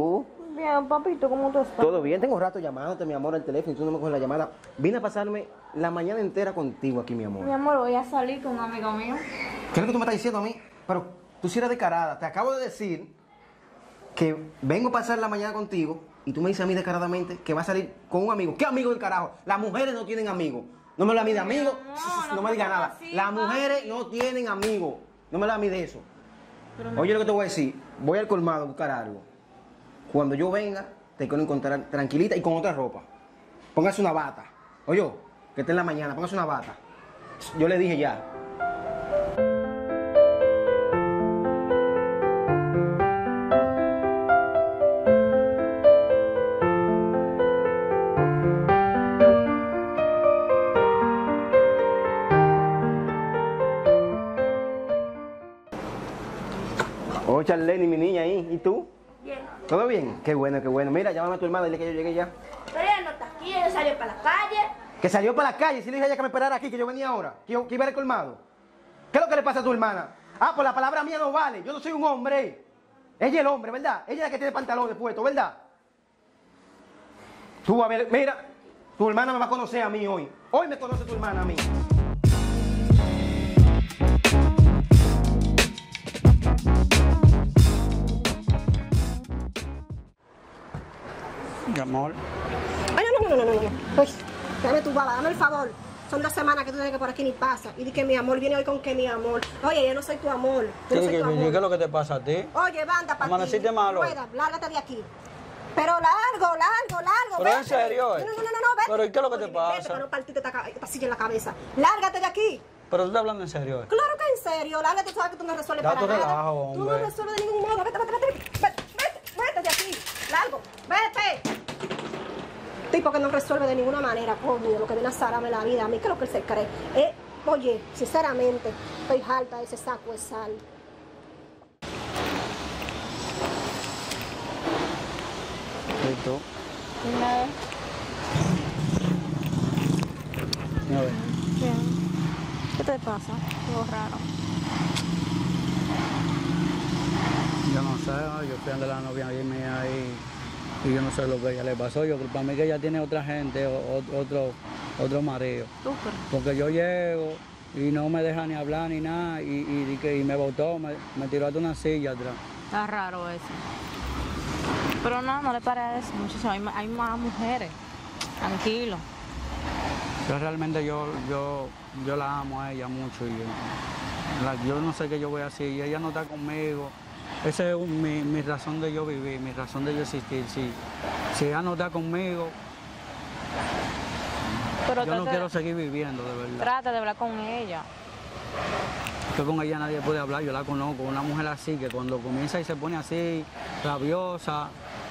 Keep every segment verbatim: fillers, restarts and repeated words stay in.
tú? Bien, papito, ¿cómo tú estás? Todo bien, tengo rato llamándote, mi amor, al teléfono y tú no me coges la llamada. Vine a pasarme la mañana entera contigo aquí, mi amor. Mi amor, voy a salir con un amigo mío. ¿Qué es lo que tú me estás diciendo a mí? Pero tú sí eres descarada. Te acabo de decir que vengo a pasar la mañana contigo y tú me dices a mí descaradamente que va a salir con un amigo. ¿Qué amigo del carajo? Las mujeres no tienen amigos. No me lo a mí de amigos, no, no, no me digas nada. Así, Las papi. mujeres no tienen amigos. No me lo a mí de eso. No. Oye lo que te voy a decir. Voy al colmado a buscar algo. Cuando yo venga, te quiero encontrar tranquilita y con otra ropa. Póngase una bata. Oye, que esté en la mañana, póngase una bata. Yo le dije ya. Oh, Charlene, mi niña ahí. ¿Y tú? Bien. ¿Todo bien? Qué bueno, qué bueno. Mira, llámame a tu hermana, dile que yo llegué ya. Pero ella no está aquí, ella salió para la calle. Que salió para la calle, si le dije a ella que me esperara aquí, que yo venía ahora, que, yo, que iba al colmado. ¿Qué es lo que le pasa a tu hermana? Ah, pues la palabra mía no vale, yo no soy un hombre. Ella es el hombre, ¿verdad? Ella es la que tiene pantalones puestos, ¿verdad? Tú, a ver, mira, tu hermana me va a conocer a mí hoy. Hoy me conoce tu hermana a mí. Mi amor. Ay, no, no, no, no, no, no. Pues, dame tu baba, dame el favor. Son dos semanas que tú tienes que por aquí ni pasa. Y di que mi amor viene hoy con que mi amor. Oye, yo no soy tu amor. Yo no soy ¿Qué, tu qué, amor. ¿Qué es lo que te pasa a ti? Oye, banda, para ti. ¿Amaneciste malo? Rueda, lárgate de aquí. Pero largo, largo, largo. ¿Pero vete. en serio, eh? No, no, no, no, no, vete. ¿Pero y qué es lo que te Oye, pasa? Vete para no partirte esta, esta silla en la cabeza. Lárgate de aquí. Pero tú estás hablando en serio, ¿eh? Claro que en serio. Lárgate, tú sabes que tú no resuelves Da para tu nada. relajo, Tú no hombre. resuelves de ningún modo. Vete, vete, vete. Vete, vete, vete de aquí. Largo. Vete. Tipo que no resuelve de ninguna manera, coño, lo que viene a zararme la vida a mí, que es lo que él se cree. Eh, oye, sinceramente, estoy harta de ese saco de sal. ¿Y tú? Nada. A ver. Bien. ¿Qué te pasa? Todo raro. Yo no sé, yo fui a la novia y mía ahí y yo no sé lo que a ella le pasó. Yo creo para mí que ella tiene otra gente, o, otro, otro marido. ¿Tú crees? Porque yo llego y no me deja ni hablar ni nada y, y, y, y me botó, me, me tiró hasta una silla atrás. Está raro eso. Pero no, no le parece muchísimo. Hay, hay más mujeres. Tranquilo. Yo realmente yo, yo, yo la amo a ella mucho y yo, la- yo no sé qué yo voy a hacer y ella no está conmigo. Esa es un- mi, mi razón de yo vivir, mi razón de yo existir. Si, si ella no está conmigo, Pero yo no trata- quiero seguir viviendo, de verdad. Trata de hablar con ella. Que con ella nadie puede hablar, yo la conozco, una mujer así, que cuando comienza y se pone así, rabiosa.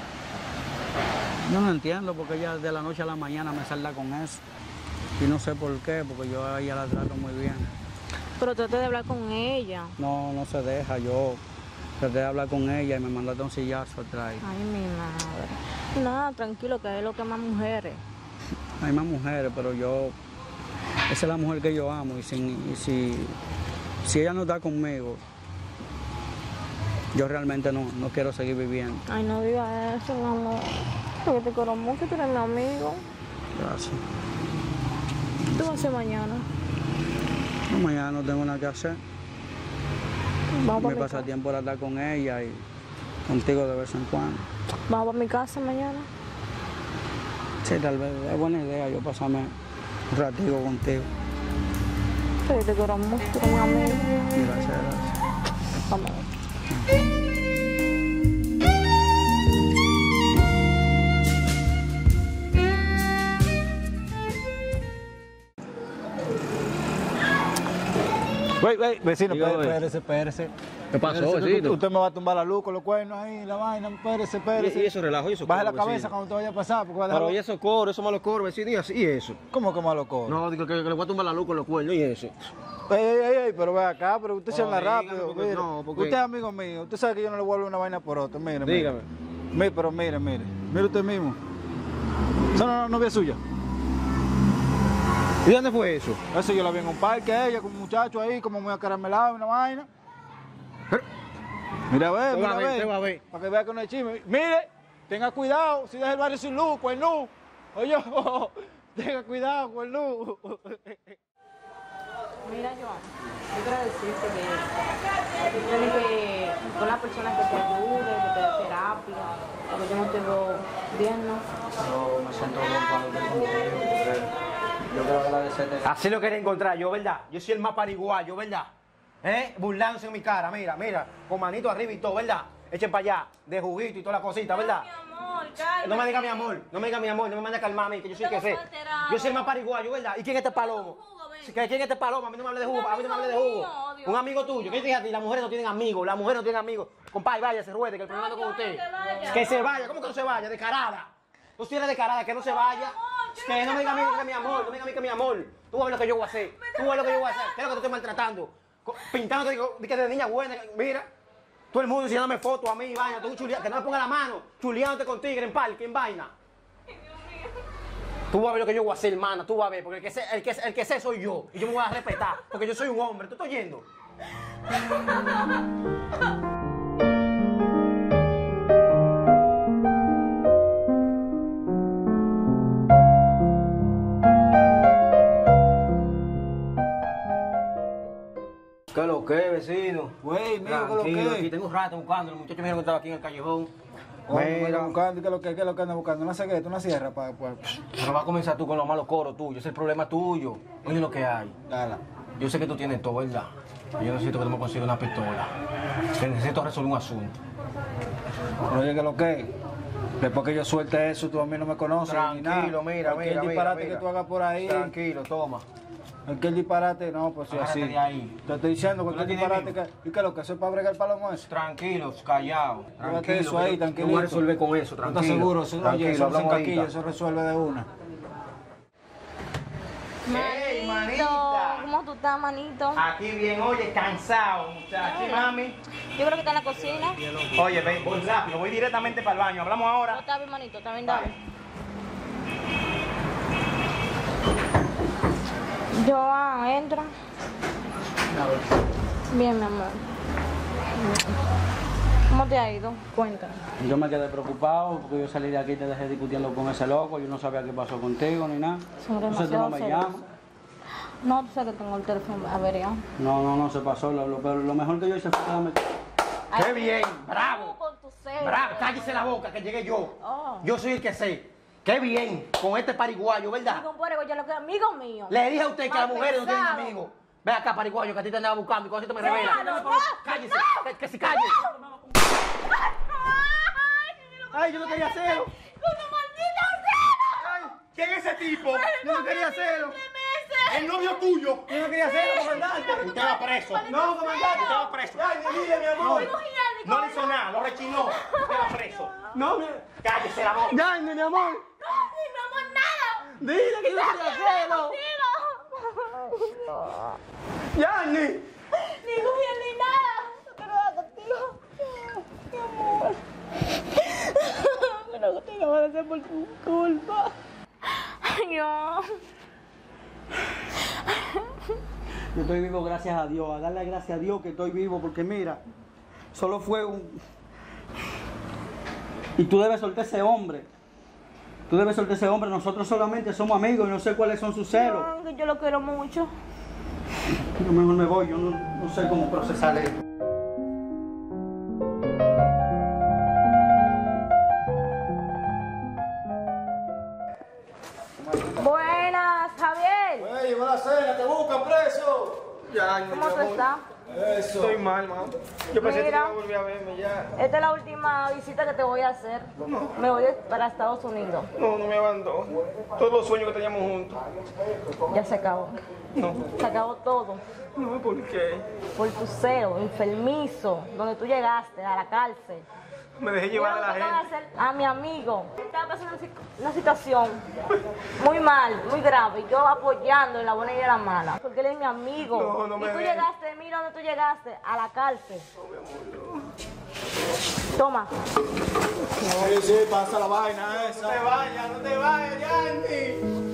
Yo no entiendo porque ella de la noche a la mañana me salda con eso. Y no sé por qué, porque yo a ella la trato muy bien. Pero trata de hablar con ella. No, no se deja, yo traté de hablar con ella y me mandaste un sillazo atrás. Ay, mi madre. Nada, tranquilo, que es lo que más mujeres. Hay más mujeres, pero yo, esa es la mujer que yo amo y, sin, y si, si ella no está conmigo, yo realmente no, no quiero seguir viviendo. Ay, no digas eso, mi amor. Porque te quiero mucho, tú eres mi amigo. Gracias. ¿Qué tú vas a hacer mañana? No, mañana no tengo nada que hacer. Vamos Mi para mi casa. pasatiempo era estar con ella y contigo de vez en cuando. Vamos para mi casa mañana. Sí, tal vez es buena idea yo pasarme un ratito contigo. Sí, te quiero mucho, tú eres mi amigo. Gracias, gracias. Vamos. Wey, wey, vecino, Diga, espérese, wey. espérese, espérese. ¿Qué pasó, Espérese, que vecino? Usted me va a tumbar la luz con los cuernos ahí, la vaina, espérese, espérese. Y, y eso relajo, y eso Baje la coro, cabeza vecino. cuando te vaya a pasar, porque va a dejar... Pero y eso coro, eso malo coro, vecino, y así, y eso. ¿Cómo que malo cobro? No, digo que, que le voy a tumbar la luz con los cuernos y eso. Ey, ey, ey, ey, pero ve acá, pero usted se No, anda dígame, rápido. porque- Mire, no, porque- usted es amigo mío, usted sabe que yo no le vuelvo una vaina por otra, mire, mire. Dígame. Mire, pero mire, mire, mire usted mismo. Esa no es la novia suya. ¿Y dónde fue eso? Eso yo la vi en un parque, ella con un muchacho ahí, como muy acaramelado, una vaina. Pero- Mira a ver, Te mira va a a ver, ver. te va a ver. Para que vea que no es chisme. Mire, tenga cuidado, si deja el barrio sin luz, pues no. Oye, tenga cuidado, pues no. Mira, Joan, yo quiero decirte que tú tienes que con la persona que te ayude, que te dé terapia, porque yo no te veo bien, ¿no? Yo me siento bien cuando estoy contigo, porque yo quiero agradecerte. Así lo quería encontrar yo, ¿verdad? Yo soy el más pariguayo, ¿verdad? ¿Eh? Burlándose en mi cara, mira, mira, con manito arriba y todo, ¿verdad? Echen para allá, de juguito y toda la cosita, ¿verdad? Mi amor, cálmate. No me diga mi amor, no me diga mi amor, no me mande a calmarme, que yo soy el que sé. Yo soy el más pariguayo, ¿verdad? ¿Y quién es este palomo? ¿Quién es este palomo? A mí no me hable de jugo, a mí no me hable de jugo. Un amigo tuyo, ¿qué te dije a ti? Las mujeres no tienen amigos, las mujeres no tienen amigos. Compadre, vaya, se ruede, que el problema no es con usted. Que se vaya, ¿cómo que no se vaya? Descarada. Tú sí eres descarada, que no se vaya. Que no me diga a mí que mi amor, no me diga a mí que mi amor. Tú vas a ver lo que yo voy a hacer. Tú vas a ver lo que yo voy a hacer. ¿Qué es lo que te estoy maltratando? Pintándote digo, que de niña buena, mira. Todo el mundo enseñándome fotos a mí, vaina, tú chuleando, que no me ponga la mano, chuleándote con tigre en parque, en vaina. Tú vas a ver lo que yo voy a hacer, hermana, tú vas a ver, porque el que sé, el que, el que sé soy yo, y yo me voy a respetar, porque yo soy un hombre, ¿tú estás oyendo? ¿Qué es lo que, vecino? Güey, mira, ¿qué es lo Tranquilo, que? aquí tengo un rato buscando, los muchachos me dijeron que estaba aquí en el callejón. Mira, Mira, buscando, ¿qué es lo que, qué es lo que anda buscando? Una cegueta, una sierra para... Pa, pero va a comenzar tú con los malos coros tuyos, ese es el problema tuyo. Oye lo que hay. Dale. Yo sé que tú tienes todo, ¿verdad? Pero yo necesito que tú me consigas una pistola. Que necesito resolver un asunto. Pero oye, ¿qué es lo que? Después que yo suelte eso, tú a mí no me conoces ni nada. Tranquilo, mira, Cualquier mira, mira, disparate mira. que tú hagas por ahí. Tranquilo, toma. Cualquier disparate, no, pues sí, Agárrate así. de ahí. Te estoy diciendo, cualquier ¿Tú no tienes disparate que... ¿Y qué es lo que? ¿Eso es para bregar el palomo ese? Tranquilos, callados. Llévate eso ahí, que yo- tranquilito. Yo voy a resolver con eso, ¿No tranquilo. estás seguro? Eso, oye, Tranquilo, eso no se hablamos encaquilla, ahorita. eso resuelve de una. ¡Ey, Manito, manita! ¿cómo tú estás, manito? Aquí bien, oye, cansado, muchacho. ¿Mami? Yo creo que está en la cocina. Oye, ven, voy rápido, voy directamente para el baño. Hablamos No, ahora. está bien, manito, está bien, dale. Joan, entra. Bien, mi amor. ¿Cómo te ha ido? Cuéntame. Yo me quedé preocupado porque yo salí de aquí y te dejé discutiendo con ese loco. Yo no sabía qué pasó contigo ni nada. Son Entonces tú no me demasiado llamas. No, tú sabes que tengo el teléfono averiado. No, no, no, se pasó. Lo, lo, pero lo mejor que yo hice fue quedarme... ¡Qué bien! ¡Bravo! Con tu celo. ¡Bravo! ¡Cállese la boca que llegué yo! Oh. Yo soy el que sé. ¡Qué bien! Con este pariguayo, ¿verdad? Amigo, pues, yo lo que amigo mío. Le dije a usted que las Mal mujeres no tienen pensado. amigos. Ve acá, pariguayo, que a ti te andaba buscando y con esto me Déjalo, revela. no. ¡Cállese! Que, que se calle! ¡Ay, yo no quería hacerlo! ¡Con tu maldita celo! Ay, ¿quién es ese tipo? Yo no quería hacerlo. El novio tuyo. Yo no quería hacerlo, comandante. Usted va preso. No, comandante. Usted va preso. Ay, mire, mi amor. No le hizo nada, lo rechinó. Usted va preso. No, mi... Cállese la boca. Ya, mi amor. ¡Ni mi amor, nada! Dile que yo no quería hacerlo. ¡Contigo! ¡Yanni! ¡Ni Luis ni nada! No quiero nada contigo. Mi amor. Pero que te acabo de hacer por tu culpa. Yo. Yo estoy vivo gracias a Dios. A darle gracias a Dios que estoy vivo porque mira, solo fue un... Y tú debes soltar ese hombre. Tú debes soltar ese hombre. Nosotros solamente somos amigos y no sé cuáles son sus celos. No, que yo lo quiero mucho. Yo mejor me voy. Yo no, no sé cómo procesar esto. Buenas, Javier. ¡Ey, llegó la cena! ¡Te buscan preso! Yanni, ¿Cómo tú estás? Eso. Estoy mal, mamá. Yo pensé que Mira. iba a volver a verme ya. Esta es la última visita que te voy a hacer. Me voy para Estados Unidos. No, no me abandono. Todos los sueños que teníamos juntos. Ya se acabó. No. Se acabó todo. No, ¿por qué? Por tu celo, enfermizo, donde tú llegaste a la cárcel. Me dejé llevar a la Yo lo que voy a gente. hacer a mi amigo. Estaba pasando una si- una situación muy mal, muy grave. Y yo apoyando en la buena y en la mala. Porque él es mi amigo. No, no me y tú dejes. llegaste, mira dónde tú llegaste, a la cárcel. Toma. Sí, sí, pasa la vaina esa. No te vayas, no te vayas, Yanni.